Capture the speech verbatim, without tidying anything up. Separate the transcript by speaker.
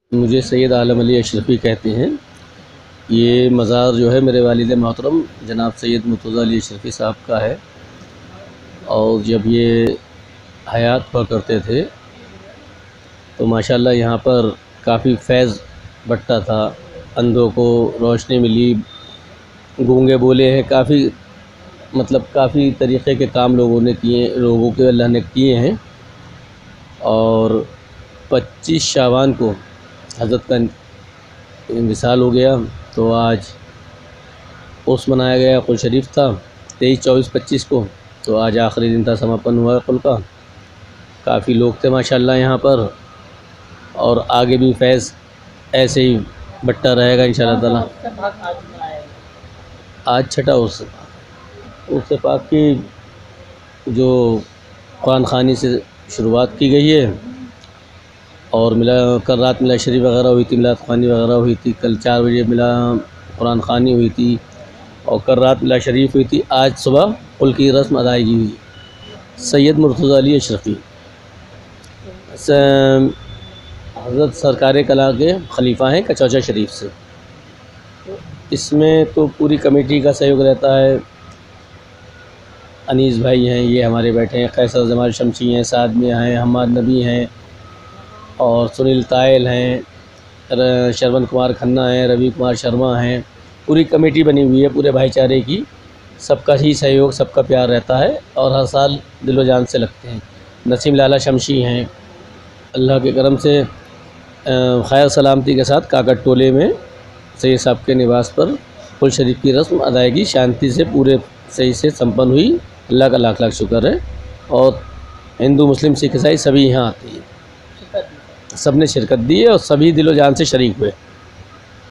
Speaker 1: मुझे सैयद आलम अली अशरफ़ी कहते हैं। ये मज़ार जो है मेरे वालिद मोहतरम जनाब सैयद मुर्तज़ा अली अशरफ़ी साहब का है। और जब ये हयात हुआ करते थे तो माशाअल्लाह यहाँ पर काफ़ी फैज़ बँटता था। अंधों को रोशनी मिली, गूंगे बोले हैं, काफ़ी मतलब काफ़ी तरीक़े के काम लोगों ने किए लोगों के अल्लाह ने किए हैं। और पच्चीस शाबान को हज़रत का इंतिकाल हो गया तो आज उर्स मनाया गया। कुल शरीफ था तेईस चौबीस पच्चीस को, तो आज आखिरी दिन था, समापन हुआ कुल का। काफ़ी लोग थे माशाअल्लाह यहाँ पर, और आगे भी फैज़ ऐसे ही बट्टा रहेगा इंशाअल्लाह ताला। आज छठा उर्स उर्स पाक की जो कुरान ख़ानी से शुरुआत की गई है, और मिला कल रात मिला शरीफ वगैरह हुई थी, मिलाद ख़ानी वगैरह हुई थी। कल चार बजे मिला कुरान ख़ानी हुई थी, और कल रात मिला शरीफ हुई थी। आज सुबह कुल की रस्म अदायगी हुई। सैयद मुर्तज़ा अली अशरफ़ी हज़रत सरकार कला के खलीफा हैं कचौचा शरीफ से। इसमें तो पूरी कमेटी का सहयोग रहता है। अनीस भाई हैं, ये हमारे बैठे हैं, कैसर जमाल शमशी हैं, साद मियाँ हैं, हम्माद नबी हैं, और सुनील तायल हैं, श्रवण कुमार खन्ना हैं, रवि कुमार शर्मा हैं। पूरी कमेटी बनी हुई है पूरे भाईचारे की। सबका ही सहयोग, सबका प्यार रहता है, और हर साल दिलो जान से लगते हैं। नसीम लाला शमशी हैं, अल्लाह के करम से खैर सलामती के साथ काकट टोले में सैयद साहब के निवास पर कुल शरीफ की रस्म अदायगी शांति से पूरे सही से संपन्न हुई। अल्लाह का लाख लाख शुक्र है। और हिंदू मुस्लिम सिख ईसाई सभी यहाँ आते हैं, सब ने शिरकत दी है और सभी दिलो जान से शरीक हुए।